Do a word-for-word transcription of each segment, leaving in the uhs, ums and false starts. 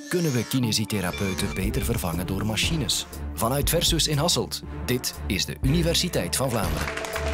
Kunnen we kinesitherapeuten beter vervangen door machines? Vanuit Versus in Hasselt. Dit is de Universiteit van Vlaanderen.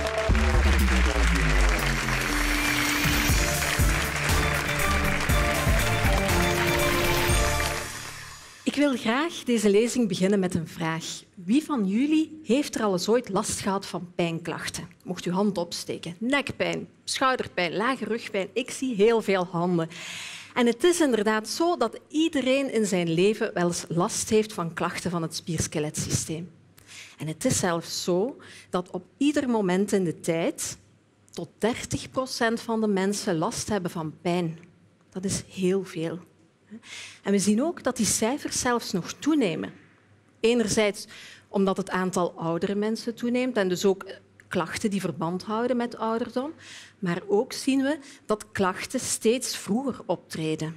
Ik wil graag deze lezing beginnen met een vraag. Wie van jullie heeft er al eens ooit last gehad van pijnklachten? Mocht uw hand opsteken. Nekpijn, schouderpijn, lage rugpijn. Ik zie heel veel handen. En het is inderdaad zo dat iedereen in zijn leven wel eens last heeft van klachten van het spierskeletsysteem. En het is zelfs zo dat op ieder moment in de tijd tot dertig procent van de mensen last hebben van pijn. Dat is heel veel. En we zien ook dat die cijfers zelfs nog toenemen. Enerzijds omdat het aantal oudere mensen toeneemt en dus ook klachten die verband houden met ouderdom. Maar ook zien we dat klachten steeds vroeger optreden.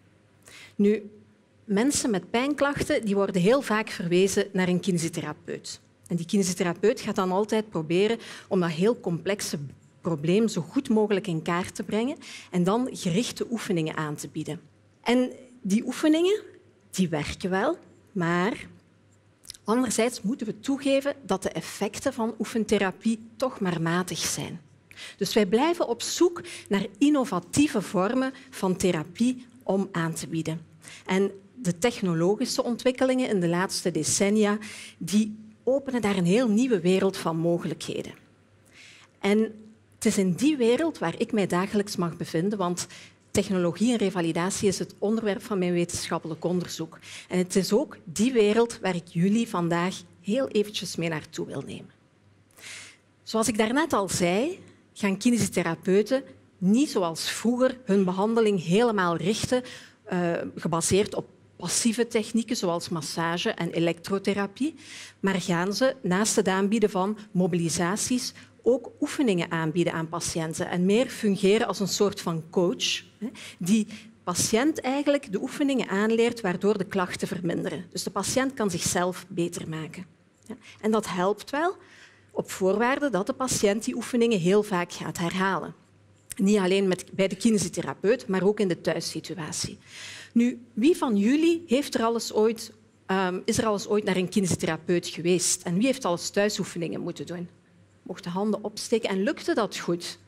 Nu, mensen met pijnklachten die worden heel vaak verwezen naar een kinesitherapeut. En die kinesitherapeut gaat dan altijd proberen om dat heel complexe probleem zo goed mogelijk in kaart te brengen en dan gerichte oefeningen aan te bieden. En die oefeningen die werken wel, maar anderzijds moeten we toegeven dat de effecten van oefentherapie toch maar matig zijn. Dus wij blijven op zoek naar innovatieve vormen van therapie om aan te bieden. En de technologische ontwikkelingen in de laatste decennia die openen daar een heel nieuwe wereld van mogelijkheden. En het is in die wereld waar ik mij dagelijks mag bevinden, want technologie en revalidatie is het onderwerp van mijn wetenschappelijk onderzoek. En het is ook die wereld waar ik jullie vandaag heel eventjes mee naartoe wil nemen. Zoals ik daarnet al zei, gaan kinesitherapeuten niet zoals vroeger hun behandeling helemaal richten, uh, gebaseerd op passieve technieken zoals massage en elektrotherapie, maar gaan ze naast het aanbieden van mobilisaties ook oefeningen aanbieden aan patiënten en meer fungeren als een soort van coach die patiënt eigenlijk de oefeningen aanleert waardoor de klachten verminderen. Dus de patiënt kan zichzelf beter maken. En dat helpt wel op voorwaarde dat de patiënt die oefeningen heel vaak gaat herhalen. Niet alleen met, bij de kinesitherapeut, maar ook in de thuissituatie. Nu, wie van jullie heeft er alles ooit, um, is er al eens ooit naar een kinesitherapeut geweest? En wie heeft al eens thuisoefeningen moeten doen? Mocht de handen opsteken en lukte dat goed?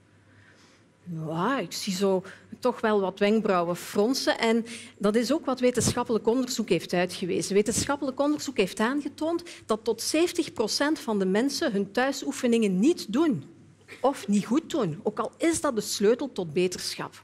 Ja, ik zie zo toch wel wat wenkbrauwen fronsen. En dat is ook wat wetenschappelijk onderzoek heeft uitgewezen. Wetenschappelijk onderzoek heeft aangetoond dat tot zeventig procent van de mensen hun thuisoefeningen niet doen. Of niet goed doen, ook al is dat de sleutel tot beterschap.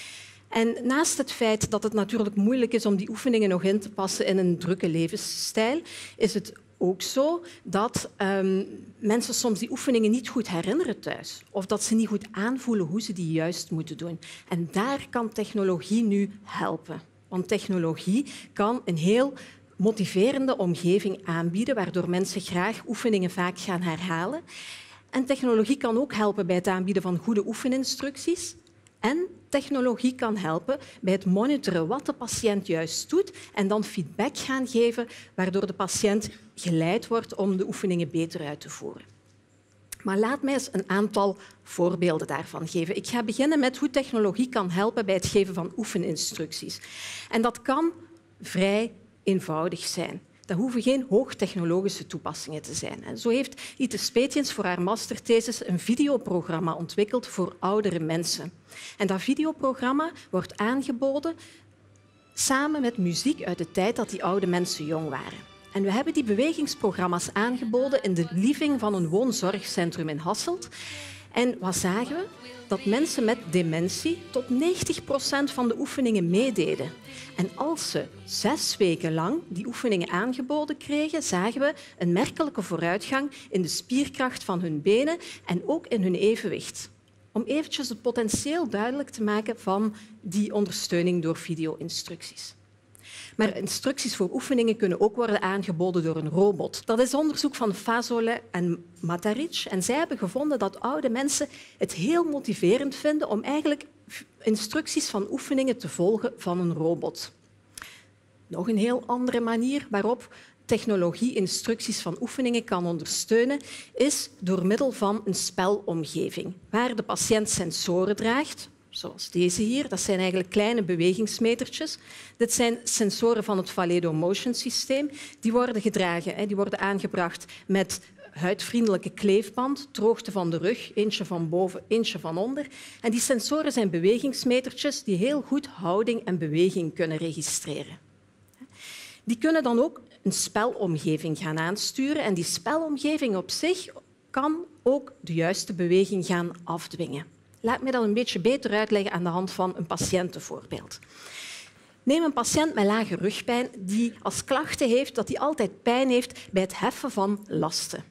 En naast het feit dat het natuurlijk moeilijk is om die oefeningen nog in te passen in een drukke levensstijl, is het ook zo dat um, mensen soms die oefeningen niet goed herinneren thuis. Of dat ze niet goed aanvoelen hoe ze die juist moeten doen. En daar kan technologie nu helpen. Want technologie kan een heel motiverende omgeving aanbieden, waardoor mensen graag oefeningen vaak gaan herhalen. En technologie kan ook helpen bij het aanbieden van goede oefeninstructies. En technologie kan helpen bij het monitoren wat de patiënt juist doet en dan feedback gaan geven, waardoor de patiënt geleid wordt om de oefeningen beter uit te voeren. Maar laat mij eens een aantal voorbeelden daarvan geven. Ik ga beginnen met hoe technologie kan helpen bij het geven van oefeninstructies. En dat kan vrij eenvoudig zijn. Dat hoeven geen hoogtechnologische toepassingen te zijn. En zo heeft Ite Spetiens voor haar masterthesis een videoprogramma ontwikkeld voor oudere mensen. En dat videoprogramma wordt aangeboden samen met muziek uit de tijd dat die oude mensen jong waren. En we hebben die bewegingsprogramma's aangeboden in de living van een woonzorgcentrum in Hasselt. En wat zagen we? Dat mensen met dementie tot negentig procent van de oefeningen meededen. En als ze zes weken lang die oefeningen aangeboden kregen, zagen we een merkelijke vooruitgang in de spierkracht van hun benen en ook in hun evenwicht. Om eventjes het potentieel duidelijk te maken van die ondersteuning door video-instructies. Maar instructies voor oefeningen kunnen ook worden aangeboden door een robot. Dat is onderzoek van Fazole en Mataric. En zij hebben gevonden dat oude mensen het heel motiverend vinden om eigenlijk instructies van oefeningen te volgen van een robot. Nog een heel andere manier waarop technologie instructies van oefeningen kan ondersteunen, is door middel van een spelomgeving, waar de patiënt sensoren draagt, zoals deze hier. Dat zijn eigenlijk kleine bewegingsmetertjes. Dit zijn sensoren van het Valedo Motion systeem. Die worden gedragen, die worden aangebracht met huidvriendelijke kleefband, droogte van de rug, eentje van boven, eentje van onder. En die sensoren zijn bewegingsmetertjes die heel goed houding en beweging kunnen registreren. Die kunnen dan ook een spelomgeving gaan aansturen en die spelomgeving op zich kan ook de juiste beweging gaan afdwingen. Laat me dat een beetje beter uitleggen aan de hand van een patiëntenvoorbeeld. Neem een patiënt met lage rugpijn die als klachten heeft dat hij altijd pijn heeft bij het heffen van lasten.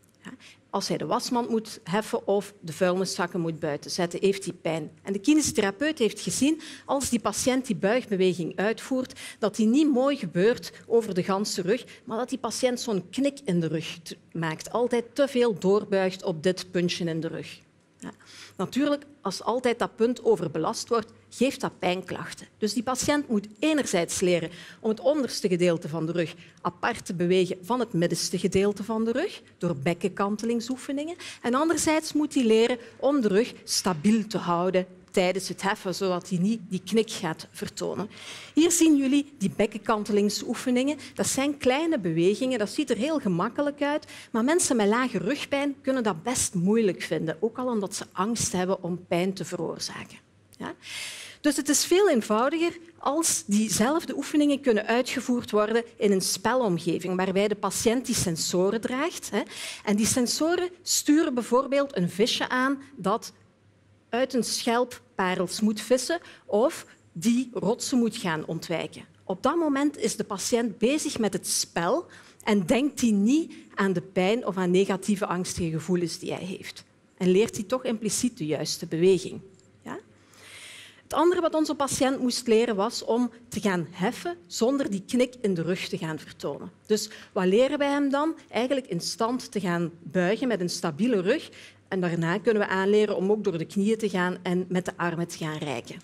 Als hij de wasmand moet heffen of de vuilniszakken moet buiten zetten, heeft hij pijn. En de kinesitherapeut heeft gezien, als die patiënt die buigbeweging uitvoert, dat die niet mooi gebeurt over de ganse rug, maar dat die patiënt zo'n knik in de rug maakt. Altijd te veel doorbuigt op dit puntje in de rug. Ja. Natuurlijk, als altijd dat punt overbelast wordt, geeft dat pijnklachten. Dus die patiënt moet enerzijds leren om het onderste gedeelte van de rug apart te bewegen van het middenste gedeelte van de rug, door bekkenkantelingsoefeningen. En anderzijds moet hij leren om de rug stabiel te houden tijdens het heffen, zodat hij niet die knik gaat vertonen. Hier zien jullie die bekkenkantelingsoefeningen. Dat zijn kleine bewegingen, dat ziet er heel gemakkelijk uit, maar mensen met lage rugpijn kunnen dat best moeilijk vinden, ook al omdat ze angst hebben om pijn te veroorzaken. Ja? Dus het is veel eenvoudiger als diezelfde oefeningen kunnen uitgevoerd worden in een spelomgeving waarbij de patiënt die sensoren draagt. En die sensoren sturen bijvoorbeeld een visje aan dat uit een schelp parels moet vissen of die rotsen moet gaan ontwijken. Op dat moment is de patiënt bezig met het spel en denkt hij niet aan de pijn of aan negatieve angstige gevoelens die hij heeft. En leert hij toch impliciet de juiste beweging. Ja? Het andere wat onze patiënt moest leren was om te gaan heffen zonder die knik in de rug te gaan vertonen. Dus wat leren wij hem dan? Eigenlijk in stand te gaan buigen met een stabiele rug. En daarna kunnen we aanleren om ook door de knieën te gaan en met de armen te gaan reiken.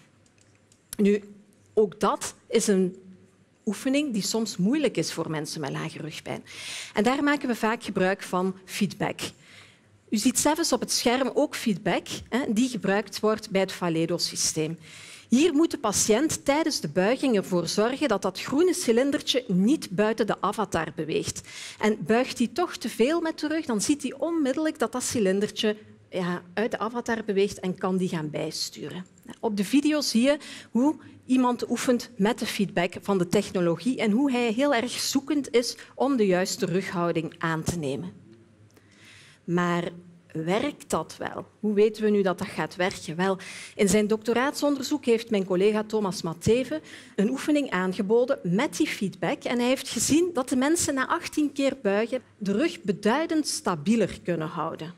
Nu, ook dat is een oefening die soms moeilijk is voor mensen met lage rugpijn. En daar maken we vaak gebruik van feedback. U ziet zelfs op het scherm ook feedback die gebruikt wordt bij het Valedo-systeem. Hier moet de patiënt tijdens de buiging ervoor zorgen dat dat groene cilindertje niet buiten de avatar beweegt. En buigt hij toch te veel met de rug, dan ziet hij onmiddellijk dat dat cilindertje ja, uit de avatar beweegt en kan die gaan bijsturen. Op de video zie je hoe iemand oefent met de feedback van de technologie en hoe hij heel erg zoekend is om de juiste rughouding aan te nemen. Maar werkt dat wel? Hoe weten we nu dat dat gaat werken? Wel, in zijn doctoraatsonderzoek heeft mijn collega Thomas Mattheven een oefening aangeboden met die feedback en hij heeft gezien dat de mensen na achttien keer buigen de rug beduidend stabieler kunnen houden.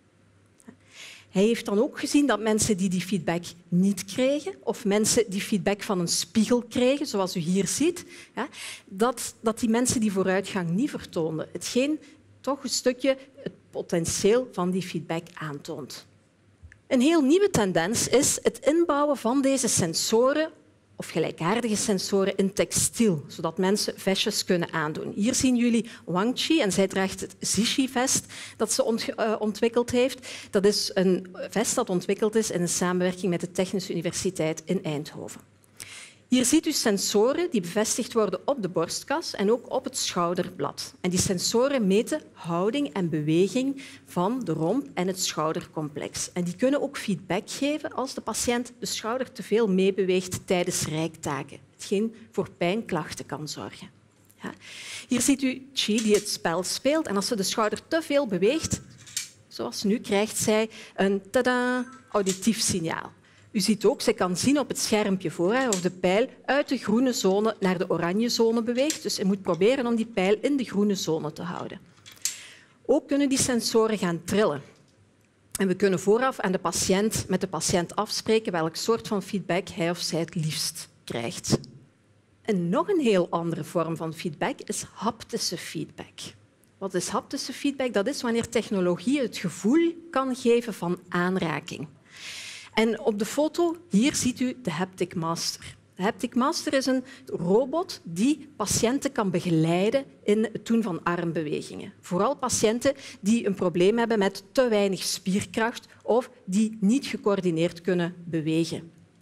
Hij heeft dan ook gezien dat mensen die die feedback niet kregen of mensen die feedback van een spiegel kregen, zoals u hier ziet, dat, dat die mensen die vooruitgang niet vertoonden. Hetgeen toch een stukje het potentieel van die feedback aantoont. Een heel nieuwe tendens is het inbouwen van deze sensoren of gelijkaardige sensoren in textiel, zodat mensen vestjes kunnen aandoen. Hier zien jullie Wang Chi en zij draagt het Zishi-vest dat ze ont uh, ontwikkeld heeft. Dat is een vest dat ontwikkeld is in een samenwerking met de Technische Universiteit in Eindhoven. Hier ziet u sensoren die bevestigd worden op de borstkas en ook op het schouderblad. En die sensoren meten houding en beweging van de romp en het schoudercomplex. En die kunnen ook feedback geven als de patiënt de schouder te veel meebeweegt tijdens reiktaken, hetgeen voor pijnklachten kan zorgen. Ja. Hier ziet u Chi die het spel speelt en als ze de schouder te veel beweegt, zoals nu, krijgt zij een tada, auditief signaal. U ziet ook, ze kan zien op het schermpje voor haar of de pijl uit de groene zone naar de oranje zone beweegt. Dus ze moet proberen om die pijl in de groene zone te houden. Ook kunnen die sensoren gaan trillen. En we kunnen vooraf aan de patiënt, met de patiënt afspreken welk soort van feedback hij of zij het liefst krijgt. En nog een heel andere vorm van feedback is haptische feedback. Wat is haptische feedback? Dat is wanneer technologie het gevoel kan geven van aanraking. En op de foto hier ziet u de Haptic Master. De Haptic Master is een robot die patiënten kan begeleiden in het doen van armbewegingen. Vooral patiënten die een probleem hebben met te weinig spierkracht of die niet gecoördineerd kunnen bewegen.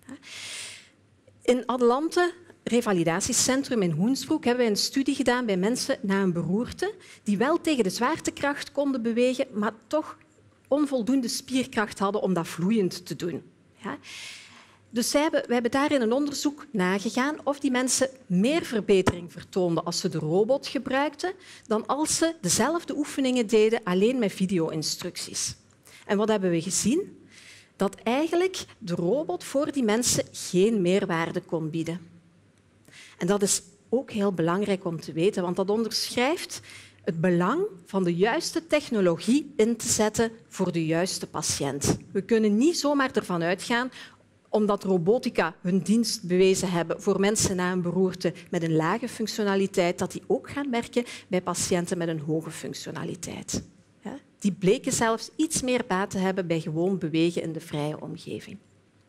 In Adelante revalidatiecentrum in Hoensbroek hebben wij een studie gedaan bij mensen na een beroerte die wel tegen de zwaartekracht konden bewegen, maar toch onvoldoende spierkracht hadden om dat vloeiend te doen. Ja? Dus wij hebben, wij hebben daar in een onderzoek nagegaan of die mensen meer verbetering vertoonden als ze de robot gebruikten dan als ze dezelfde oefeningen deden, alleen met video-instructies. En wat hebben we gezien? Dat eigenlijk de robot voor die mensen geen meerwaarde kon bieden. En dat is ook heel belangrijk om te weten, want dat onderschrijft het belang van de juiste technologie in te zetten voor de juiste patiënt. We kunnen niet zomaar ervan uitgaan, omdat robotica hun dienst bewezen hebben voor mensen na een beroerte met een lage functionaliteit, dat die ook gaan werken bij patiënten met een hoge functionaliteit. Die bleken zelfs iets meer baat te hebben bij gewoon bewegen in de vrije omgeving.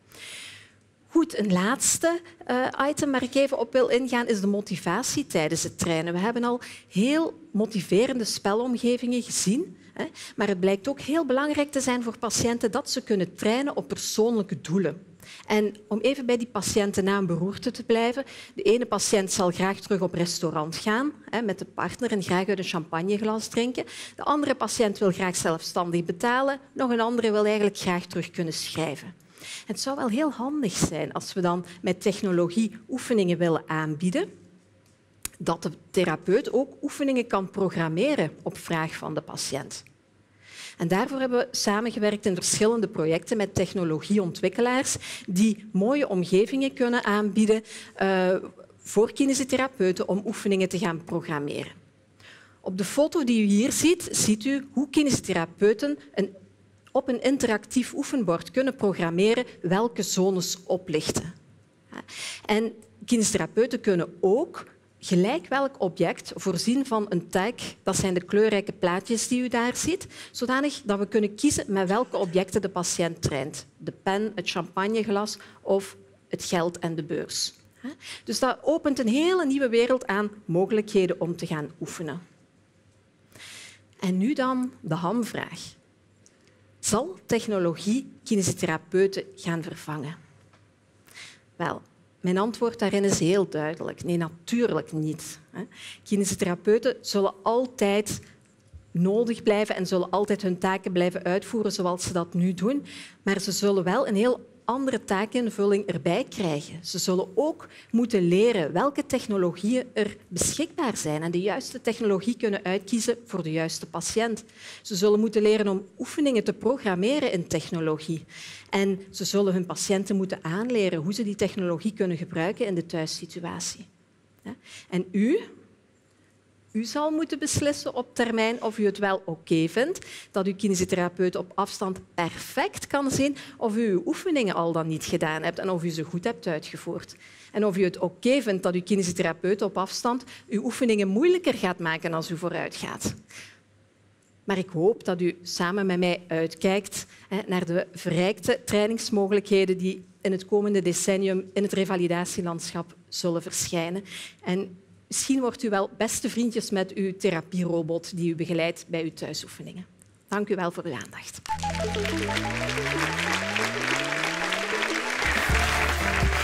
Goed, een laatste uh, item waar ik even op wil ingaan is de motivatie tijdens het trainen. We hebben al heel motiverende spelomgevingen gezien, hè, maar het blijkt ook heel belangrijk te zijn voor patiënten dat ze kunnen trainen op persoonlijke doelen. En om even bij die patiënten na een beroerte te blijven, de ene patiënt zal graag terug op restaurant gaan hè, met de partner en graag uit een champagneglas drinken. De andere patiënt wil graag zelfstandig betalen. Nog een andere wil eigenlijk graag terug kunnen schrijven. Het zou wel heel handig zijn als we dan met technologie oefeningen willen aanbieden, dat de therapeut ook oefeningen kan programmeren op vraag van de patiënt. En daarvoor hebben we samengewerkt in verschillende projecten met technologieontwikkelaars die mooie omgevingen kunnen aanbieden uh, voor kinesitherapeuten om oefeningen te gaan programmeren. Op de foto die u hier ziet, ziet u hoe kinesitherapeuten een, op een interactief oefenbord kunnen programmeren welke zones oplichten. En kinesitherapeuten kunnen ook gelijk welk object voorzien van een tag, dat zijn de kleurrijke plaatjes die u daar ziet, zodanig dat we kunnen kiezen met welke objecten de patiënt traint. De pen, het champagneglas of het geld en de beurs. Dus dat opent een hele nieuwe wereld aan mogelijkheden om te gaan oefenen. En nu dan de hamvraag. Zal technologie kinesitherapeuten gaan vervangen? Wel, mijn antwoord daarin is heel duidelijk. Nee, natuurlijk niet. Kinesitherapeuten zullen altijd nodig blijven en zullen altijd hun taken blijven uitvoeren zoals ze dat nu doen. Maar ze zullen wel een heel andere taakinvulling erbij krijgen. Ze zullen ook moeten leren welke technologieën er beschikbaar zijn en de juiste technologie kunnen uitkiezen voor de juiste patiënt. Ze zullen moeten leren om oefeningen te programmeren in technologie. En ze zullen hun patiënten moeten aanleren hoe ze die technologie kunnen gebruiken in de thuissituatie. En u... U zal moeten beslissen op termijn of u het wel oké vindt dat uw kinesitherapeut op afstand perfect kan zien of u uw oefeningen al dan niet gedaan hebt en of u ze goed hebt uitgevoerd. En of u het oké vindt dat uw kinesitherapeut op afstand uw oefeningen moeilijker gaat maken als u vooruit gaat. Maar ik hoop dat u samen met mij uitkijkt naar de verrijkte trainingsmogelijkheden die in het komende decennium in het revalidatielandschap zullen verschijnen. En misschien wordt u wel beste vriendjes met uw therapierobot die u begeleidt bij uw thuisoefeningen. Dank u wel voor uw aandacht.